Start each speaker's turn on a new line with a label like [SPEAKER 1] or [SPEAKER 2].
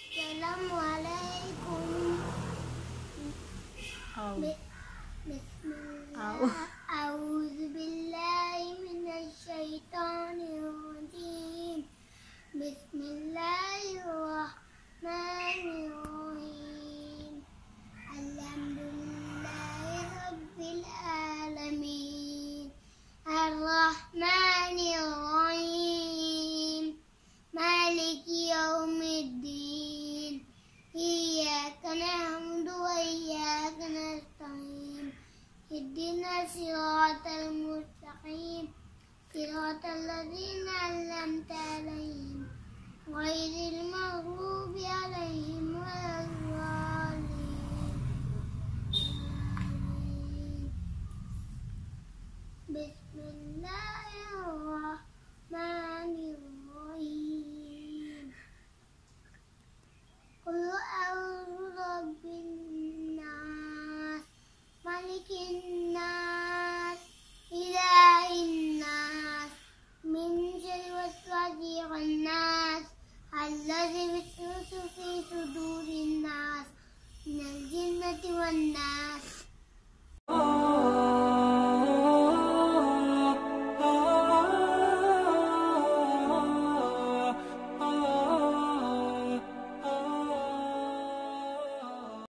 [SPEAKER 1] السلام عليكم. بسم الله. أعوذ بالله من الشيطان الرجيم. بسم الله الرحمن الرحيم. الحمد لله رب العالمين الرحمن الرحيم مالك يوم الدين. إياك نعبد وإياك نستعين. اهدنا الصراط المستقيم صراط الذين أنعمت عليهم غير المغضوب عليهم ولا الضالين. آمين. بسم الله الرحمن الرحيم. قل أعوذ برب الناس ملك الناس